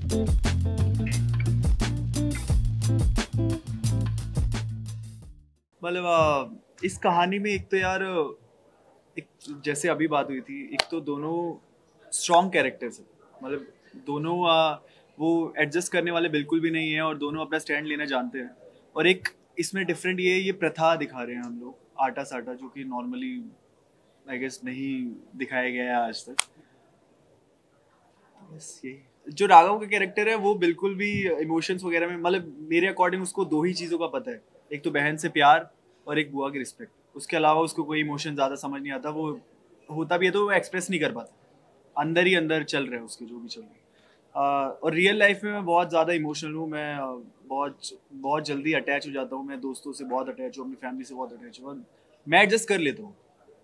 मतलब इस कहानी में एक तो यार एक जैसे अभी बात हुई थी, एक तो दोनों स्ट्रॉन्ग कैरेक्टर्स है। मतलब दोनों वो एडजस्ट करने वाले बिल्कुल भी नहीं है और दोनों अपना स्टैंड लेना जानते हैं। और एक इसमें डिफरेंट ये प्रथा दिखा रहे हैं हम लोग, आटा साटा, जो कि नॉर्मली आई गेस नहीं दिखाया गया है आज तक। बस यही। जो राघव का कैरेक्टर है वो बिल्कुल भी इमोशंस वगैरह में, मतलब मेरे अकॉर्डिंग उसको दो ही चीज़ों का पता है, एक तो बहन से प्यार और एक बुआ की रिस्पेक्ट। उसके अलावा उसको कोई इमोशन ज़्यादा समझ नहीं आता। वो होता भी है तो वो एक्सप्रेस नहीं कर पाता, अंदर ही अंदर चल रहा है उसके जो भी चल रहा है। और रियल लाइफ में मैं बहुत ज़्यादा इमोशनल हूँ। मैं बहुत बहुत जल्दी अटैच हो जाता हूँ। मैं दोस्तों से बहुत अटैच हूँ, अपनी फैमिली से बहुत अटैच हूँ, मैं एडजस्ट कर लेता हूँ।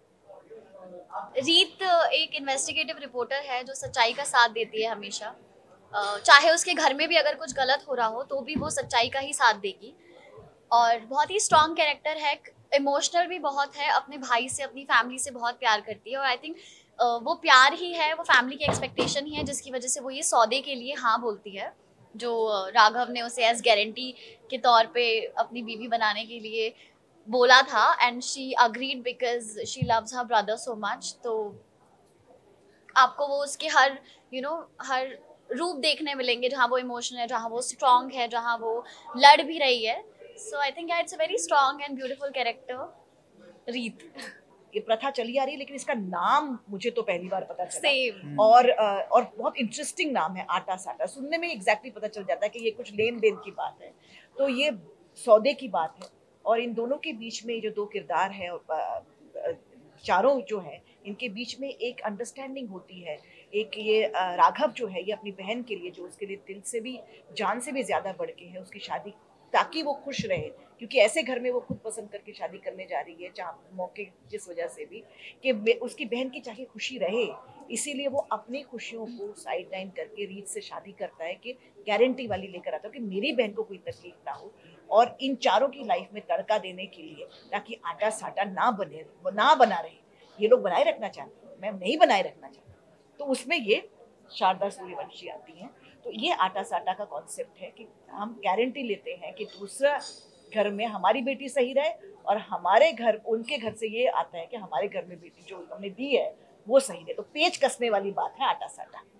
रीत एक इन्वेस्टिगेटिव रिपोर्टर है जो सच्चाई का साथ देती है हमेशा। चाहे उसके घर में भी अगर कुछ गलत हो रहा हो तो भी वो सच्चाई का ही साथ देगी। और बहुत ही स्ट्रॉन्ग कैरेक्टर है, इमोशनल भी बहुत है, अपने भाई से अपनी फैमिली से बहुत प्यार करती है। और आई थिंक वो प्यार ही है, वो फैमिली की एक्सपेक्टेशन ही है जिसकी वजह से वो ये सौदे के लिए हाँ बोलती है, जो राघव ने उसे एज गारंटी के तौर पे अपनी बीवी बनाने के लिए बोला था। And she agreed because she loves her brother so much. तो आपको वो उसके हर हर रूप देखने मिलेंगे, जहाँ वो इमोशनल है, जहाँ वो स्ट्रांग है, जहाँ वो लड़ भी रही है। So I think it's a very strong and beautiful character रीत। ये प्रथा चली आ रही है लेकिन इसका नाम मुझे तो पहली बार पता चला। सेम। और बहुत इंटरेस्टिंग नाम है, आटा साटा। सुनने में एग्जैक्टली पता चल जाता है कि ये कुछ लेन देन की बात है, तो ये सौदे की बात है। और इन दोनों के बीच में जो दो किरदार है, चारों जो है, इनके बीच में एक अंडरस्टैंडिंग होती है। एक ये राघव जो है, ये अपनी बहन के लिए, जो उसके लिए दिल से भी जान से भी ज्यादा बढ़ के है, उसकी शादी ताकि वो खुश रहे, क्योंकि ऐसे घर में वो खुद पसंद करके शादी करने जा रही है जहाँ मौके जिस वजह से भी कि उसकी बहन की चाहे खुशी रहे, इसीलिए वो अपनी खुशियों को साइड लाइन करके रीत से शादी करता है कि गारंटी वाली लेकर आता है कि मेरी बहन को कोई तकलीफ ना हो। और इन चारों की लाइफ में तड़का देने के लिए, ताकि आटा साटा ना बना रहे, ये लोग बनाए रखना चाहते हैं, मैं नहीं बनाए रखना चाहती, तो उसमें ये शारदा सूर्यवंशी आती हैं। तो ये आटा साटा का कॉन्सेप्ट है कि हम गारंटी लेते हैं कि दूसरा घर में हमारी बेटी सही रहे, और हमारे घर, उनके घर से ये आता है कि हमारे घर में बेटी जो हमने दी है वो सही रहे। तो पेच कसने वाली बात है आटा साटा।